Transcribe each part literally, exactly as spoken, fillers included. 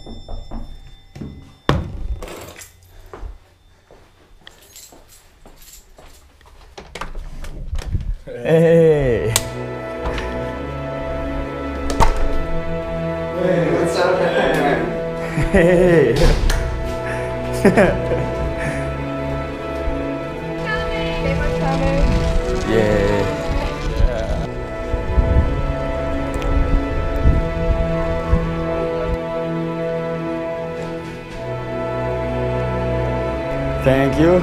Hey. Hey, what's up, man? Hey. Yeah. Thank you.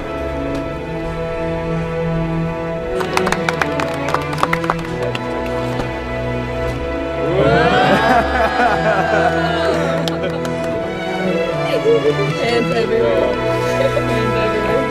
Hands everywhere. Hands everywhere.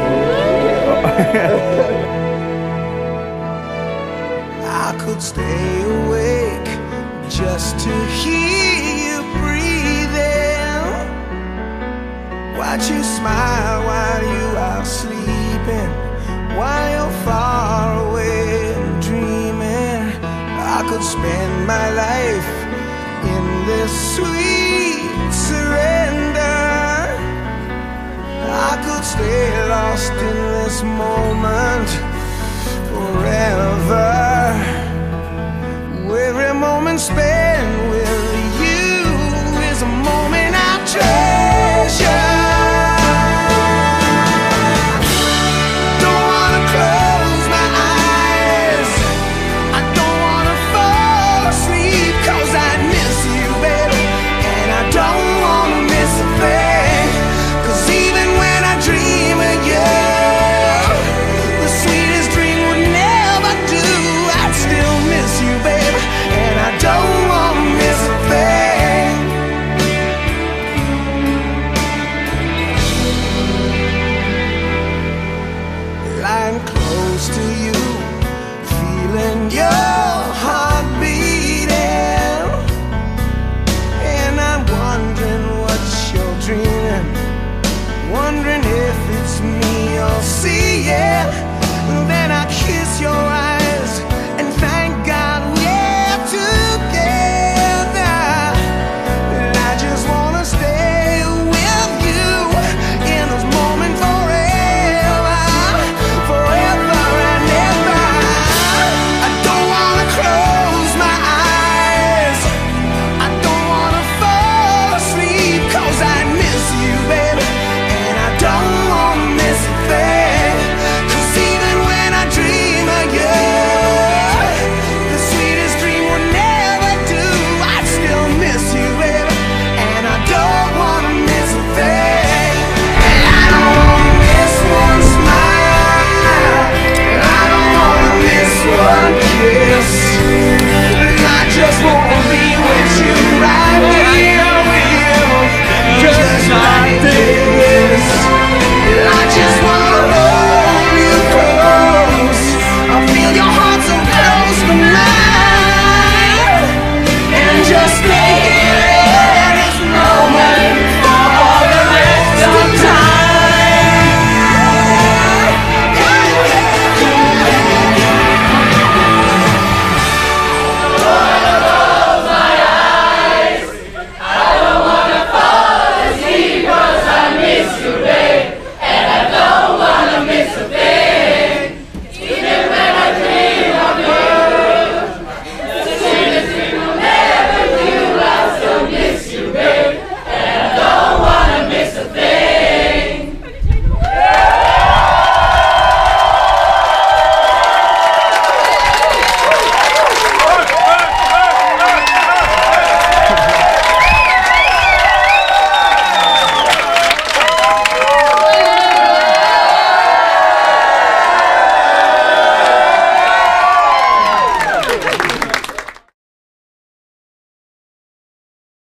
I could stay awake just to hear you breathing, watch you smile while you are sleeping, while you're far away and dreaming. I could spend my life in this sweet surrender. I could stay lost in this moment forever.